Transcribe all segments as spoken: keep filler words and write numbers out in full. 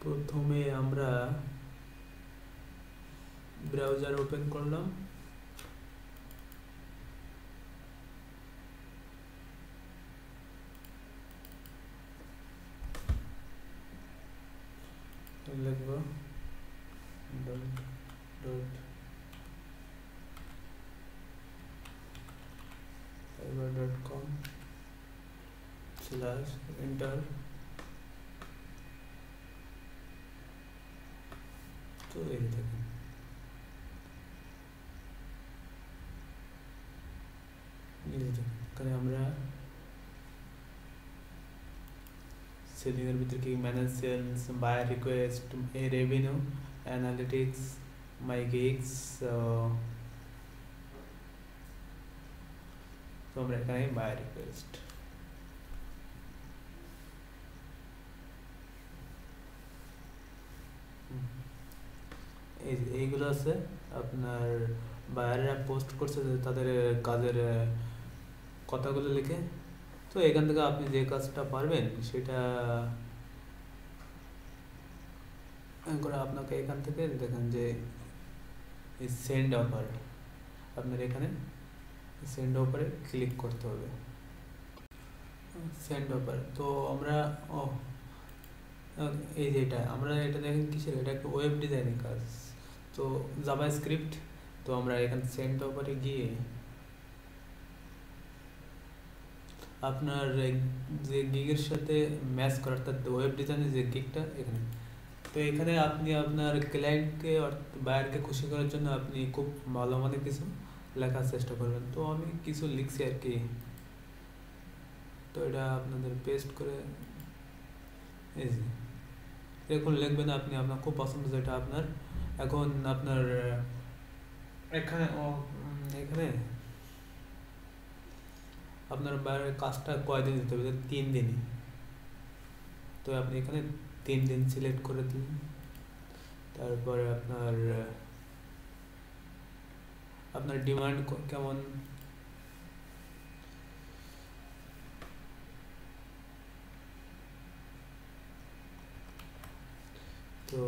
প্রথমে আমরা browser open করলাম, লিখব dot dot Fiverr dot com slash enter. তো এই দেখেন এখানে আমরা সেলিং এর ভিতরে কি ম্যানেজ সেলস, বায়ার রিকোয়েস্ট, এ রেভিনিউ, অ্যানালিটিক্স, মাই গিগস, তো আমরা এখানে বায়ার রিকোয়েস্ট এই এইগুলো আছে আপনার বায়াররা পোস্ট করছে তাদের কাজের কথাগুলো লিখে। তো এখান থেকে আপনি যে কাজটা পারবেন সেটা করে আপনাকে এখান থেকে দেখেন যে সেন্ড অফার, আপনার এখানে সেন্ড অফারে ক্লিক করতে হবে। সেন্ড অফার তো আমরা ও এই যে এটা আমরা এটা দেখেন কিসের, এটা একটা ওয়েব ডিজাইনের কাজ, তো জাভাস্ক্রিপ্ট। তো আমরা এখানে সেন্ড অফারে গিয়ে আপনার যে গিগের সাথে ম্যাচ করার অর্থাৎ ওয়েব ডিজাইনের যে গিগটা এখানে, তো এখানে আপনি আপনার ক্লায়েন্টকে বায়ারকে খুশি করার জন্য আপনি খুব ভালো মানে কিছু লেখার চেষ্টা করবেন। তো আমি কিছু লিখছি আর কি, তো এটা আপনাদের পেস্ট করে এই যে এরকম লিখবেন আপনি, আপনার খুব পছন্দ যেটা আপনার। এখন আপনার এখানে এখানে আপনার বায়ারের কাজটা কয়দিন দিতে হবে, তিন দিনই। তো আপনি এখানে তিন দিন সিলেক্ট করে দিন। তারপরে আপনার আপনার ডিমান্ড কেমন, তো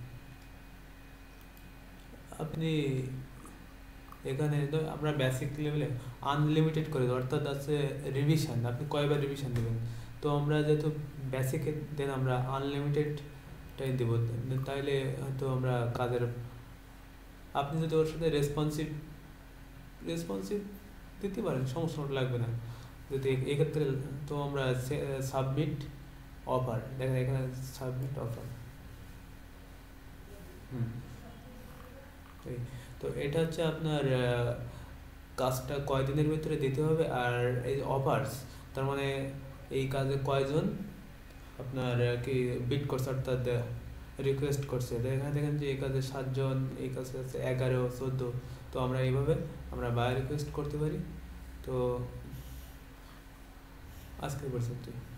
আপনি এখানে তো আমরা বেসিক লেভেলে আনলিমিটেড করে দিই, অর্থাৎ আছে রিভিশন, আপনি কয়বার রিভিশন দেবেন। তো আমরা যেহেতু বেসিকে দেন আমরা আনলিমিটেডটাই দেবো, তাইলে হয়তো আমরা কাজের আপনি যদি ওর সাথে রেসপন্সিভ রেসপন্সিভ দিতে পারেন সমস্যা লাগবে না। যদি এক্ষেত্রে তো আমরা সাবমিট অফার দেখেন এখানে সাবমিট অফার, হুম তো এটা হচ্ছে আপনার কাজটা কয়দিনের ভিতরে দিতে হবে। আর এই অফার্স তার মানে এই কাজে কয়জন আপনার কি বিট করছে অর্থাৎ রিকোয়েস্ট করছে, এখানে দেখেন যে এই কাজে সাতজন, এই কাজে আছে এগারো চোদ্দো। তো আমরা এইভাবে আমরা বায়ার রিকোয়েস্ট করতে পারি। তো আজকে পর্যন্ত।